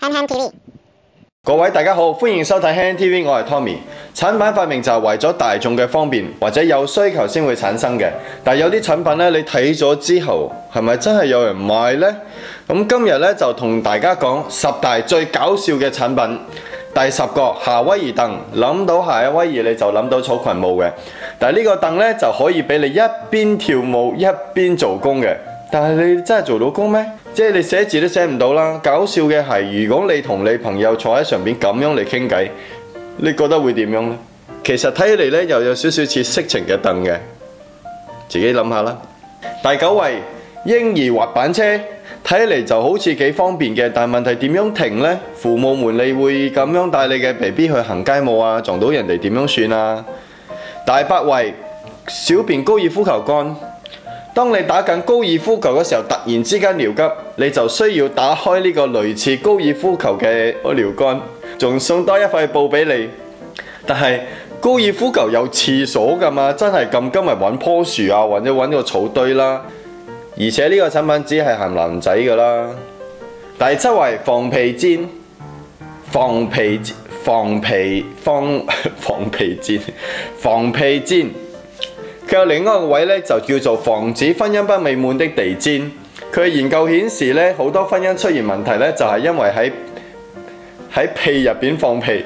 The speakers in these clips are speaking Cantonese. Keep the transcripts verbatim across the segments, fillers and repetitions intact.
香香 T V。 各位大家好，歡迎收睇香香 T V， 我係 Tommy。產品發明就係為咗大眾嘅方便或者有需求先會產生嘅，但係有啲產品咧，你睇咗之後係咪真係有人買呢？咁今日咧就同大家講十大最搞笑嘅產品。第十個夏威夷凳，諗到夏威夷你就諗到草裙舞嘅，但係呢個凳咧就可以俾你一邊跳舞一邊做工嘅。但係你真係做到工咩？即係你寫字都寫唔到啦！搞笑嘅係，如果你同你朋友坐喺上邊咁樣嚟傾偈，你覺得會點樣呢？其實睇起嚟咧又有少少似色情嘅凳嘅，自己諗下啦。第九位嬰兒滑板車，睇嚟就好似幾方便嘅，但係問題點樣停呢？父母們你會咁樣帶你嘅 B B 去行街舞啊？撞到人哋點樣算啊？第八位小便高爾夫球桿。當你打緊高爾夫球嘅時候，突然之間尿急，你就需要打開呢個類似高爾夫球嘅尿桿，仲送多一塊布俾你。但係高爾夫球有廁所㗎嘛，真係咁今日揾棵樹啊，或者揾個草堆啦。而且呢個產品只係限男仔㗎啦。第七位防皮氈，防皮防皮防防皮氈，防皮氈。佢有另一個位咧，就叫做防止婚姻不美滿的地氈。佢嘅研究顯示咧，好多婚姻出現問題咧，就係因為喺喺屁入邊放屁。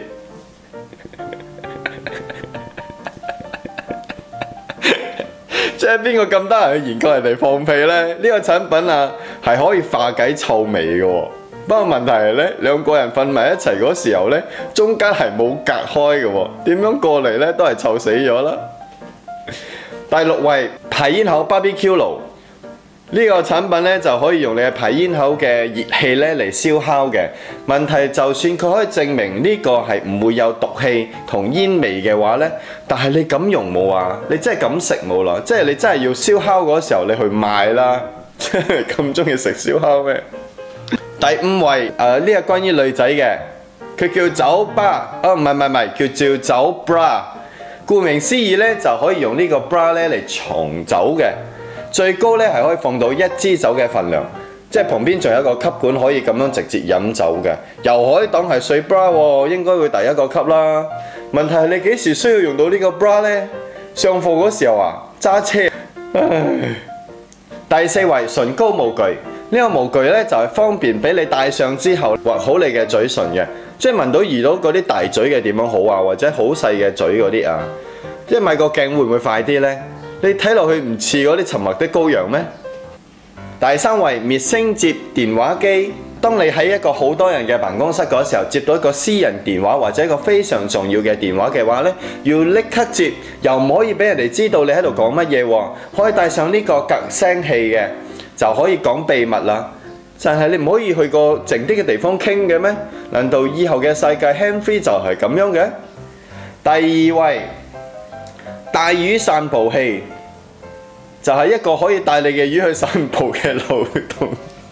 即係邊個咁得閒去研究人哋放屁咧？呢個產品啊，係可以化解臭味嘅喎。不過問題係咧，兩個人瞓埋一齊嗰時候咧，中間係冇隔開嘅喎，點樣過嚟咧都係臭死咗啦。第六位排煙口 B B Q 爐，呢個產品咧就可以用你嘅排煙口嘅熱氣咧嚟燒烤嘅。問題就算佢可以證明呢個係唔會有毒氣同煙味嘅話咧，但係你敢用冇啊？你真係敢食冇啦？即係你真係要燒烤嗰時候你去買啦，真係咁中意食燒烤咩？第五位誒呢個關於女仔嘅，佢叫酒吧，哦唔係唔係唔係，叫叫酒 bra。顧名思義咧，就可以用呢個 bra 咧嚟藏酒嘅，最高咧係可以放到一支酒嘅份量，即係旁邊仲有一個吸管可以咁樣直接飲酒嘅，又可以當係水 bra 喎，應該會第一個吸啦。問題係你幾時需要用到呢個 bra 咧？上課嗰時候啊，揸車。唉。第四位唇膏模具，呢個模具咧就係方便俾你戴上之後畫好你嘅嘴唇嘅。即係聞到遇到嗰啲大嘴嘅點樣好啊，或者好細嘅嘴嗰啲啊，即係買個鏡會唔會快啲呢？你睇落去唔似嗰啲沉默的羔羊咩？第三位滅聲接電話機，當你喺一個好多人嘅辦公室嗰時候接到一個私人電話或者一個非常重要嘅電話嘅話呢，要立刻接，又唔可以俾人哋知道你喺度講乜嘢喎，可以帶上呢個隔聲器嘅，就可以講秘密啦。但係你唔可以去個靜啲嘅地方傾嘅咩？難道以後嘅世界 handfree 就係咁樣嘅？第二位帶魚散步器，就係一個可以帶你嘅魚去散步嘅流動，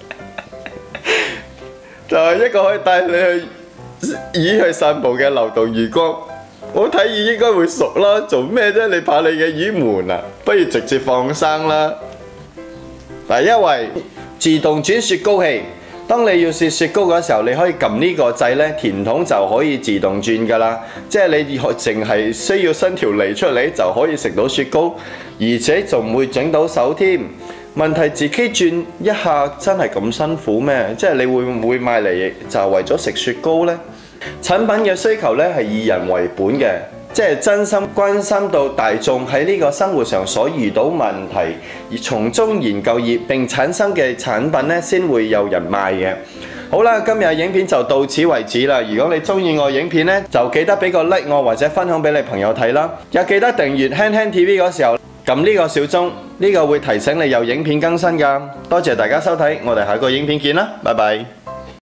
就係一個可以帶你去魚去散步嘅流動魚缸。我睇魚應該會熟啦，做咩啫？你怕你嘅魚悶啊？不如直接放生啦。第一位自動轉雪糕器，當你要切雪糕嗰時候，你可以撳呢個掣咧，甜筒就可以自動轉㗎啦。即係你淨係需要伸條脷出嚟就可以食到雪糕，而且仲唔會整到手添。問題自己轉一下真係咁辛苦咩？即係你會唔會買嚟就係為咗食雪糕呢？產品嘅需求咧係以人為本嘅。即係真心關心到大眾喺呢個生活上所遇到問題，而從中研究而並產生嘅產品咧，先會有人買嘅。好啦，今日影片就到此為止啦。如果你中意我影片咧，就記得俾個 like 我或者分享俾你朋友睇啦。又記得訂閱香香 T V 嗰時候撳呢個小鐘，呢個會提醒你有影片更新㗎。多謝大家收睇，我哋下個影片見啦，拜拜。